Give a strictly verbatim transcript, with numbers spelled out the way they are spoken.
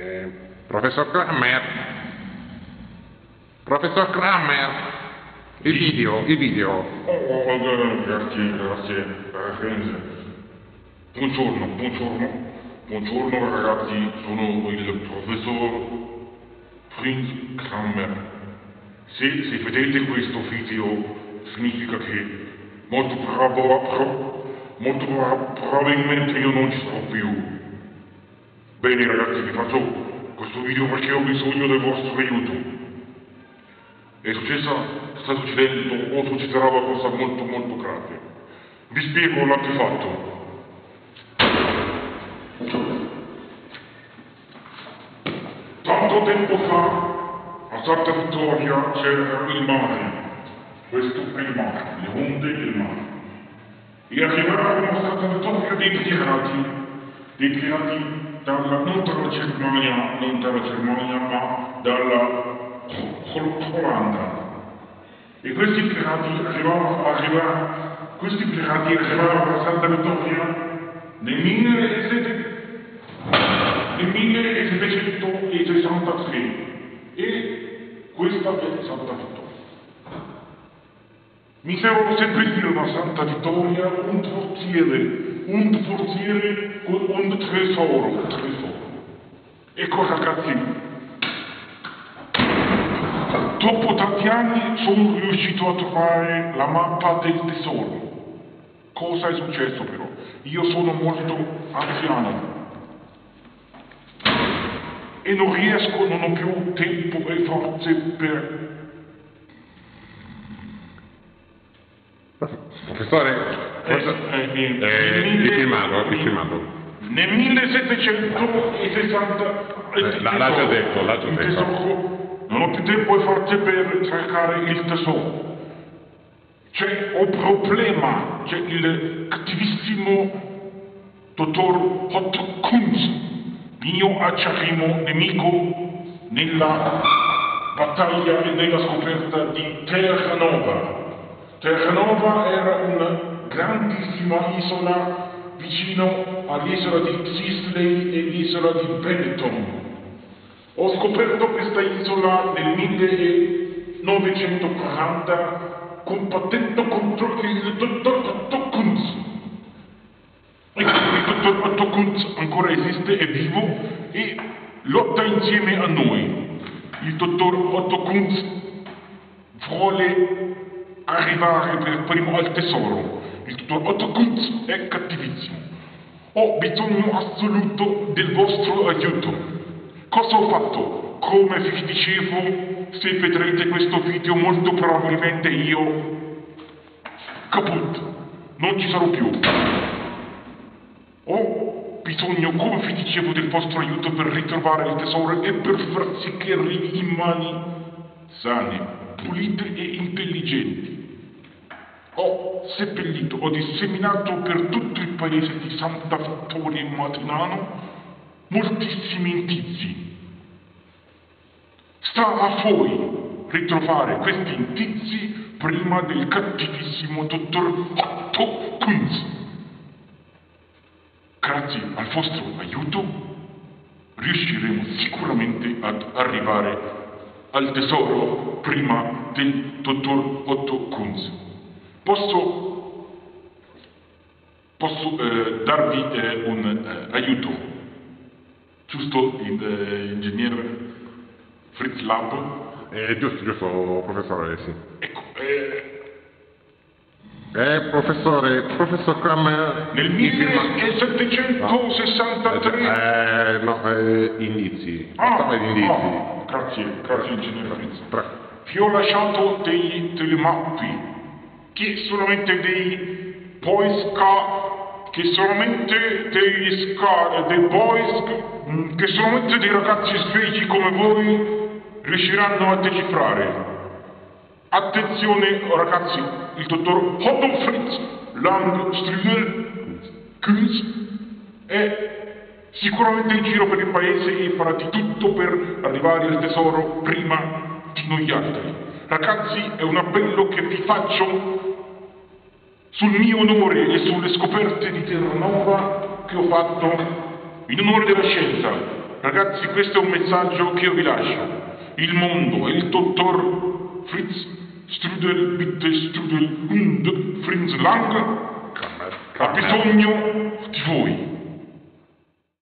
Eh, professor Kramer, professor Kramer, il video, il video. Oh, oh, grazie, grazie, grazie. Buongiorno, buongiorno, buongiorno ragazzi, sono il professor Prinz Kramer. Se, se vedete questo video significa che molto bravo, pro, molto bravo, probabilmente io non ci sto più. Bene ragazzi, vi faccio questo video perché ho bisogno del vostro aiuto. È successa, sta succedendo o succederà una cosa molto molto grave. Vi spiego l'antefatto. Tanto tempo fa a Santa Vittoria c'era il mare. Questo è il mare, le onde del mare. E arrivarono a Santa Vittoria dei pirati, dei pirati dalla, non dalla Germania, non dalla Germania, ma dalla Olanda. E questi pirati arrivavano, arrivavano, questi pirati arrivavano a Santa Vittoria nel millesettecentosessantatré e questa è Santa Vittoria. Misero seppellire a Santa Vittoria un forziere, un forziere con un tesoro, un tesoro. Ecco ragazzi, dopo tanti anni sono riuscito a trovare la mappa del tesoro. Cosa è successo però? Io sono molto anziano e non riesco, non ho più tempo e forze per... Professore, professore eh, eh, eh, mille, è filmato, è filmato. Nel millesettecentosessanta... Eh, l'ha già detto, l'ha già il detto. tesoro, non ho più tempo e forze per cercare il tesoro. C'è un problema, c'è il cattivissimo dottor Otto Kunz, mio acerrimo nemico nella battaglia e nella scoperta di Terranova. Terranova era una grandissima isola vicino all'isola di Sisley e l'isola di Benetton. Ho scoperto questa isola nel millenovecentoquaranta combattendo contro il dottor Otto Kunz. Il dottor Otto Kunz ancora esiste, è vivo e lotta insieme a noi. Il dottor Otto Kunz vuole arrivare per primo al tesoro. Il dottor Otto Kunz è cattivissimo. Ho bisogno assoluto del vostro aiuto. Cosa ho fatto? Come vi dicevo, se vedrete questo video molto probabilmente io caput, non ci sarò più. Ho bisogno, come vi dicevo, del vostro aiuto per ritrovare il tesoro e per far sì che arrivi in mani sane, pulite e intelligenti. Ho seppellito, ho disseminato per tutto il paese di Santa Vittoria e Matinano moltissimi indizi. Sta a voi ritrovare questi indizi prima del cattivissimo dottor Otto Kunz. Grazie al vostro aiuto riusciremo sicuramente ad arrivare al tesoro prima del dottor Otto Kunz. Posso, posso eh, darvi eh, un eh, aiuto, giusto, il, eh, ingegnere Fritz Lab? Eh, giusto, giusto, professore, sì. Ecco, eh, Eh, professore, professor Kramer... nel millesettecentosessantatré... Eh, no, eh, indizi. Ah, Parla di indizi. ah, grazie, grazie ingegnere Fritz. Tra- Vi ho lasciato dei, delle mappe che solamente dei Boy Scout, che solamente degli Scout, dei Boys, che solamente dei ragazzi svegli come voi riusciranno a decifrare. Attenzione ragazzi, il dottor Otto Fritz Langstrudel Kunz è sicuramente in giro per il paese e farà di tutto per arrivare al tesoro prima di noi altri. Ragazzi, è un appello che vi faccio sul mio onore e sulle scoperte di Terranova che ho fatto in onore della scienza. Ragazzi, questo è un messaggio che io vi lascio. Il mondo e il dottor Fritz Strudel, Bitte Strudel, Hund, Fritz Lang ha bisogno di voi.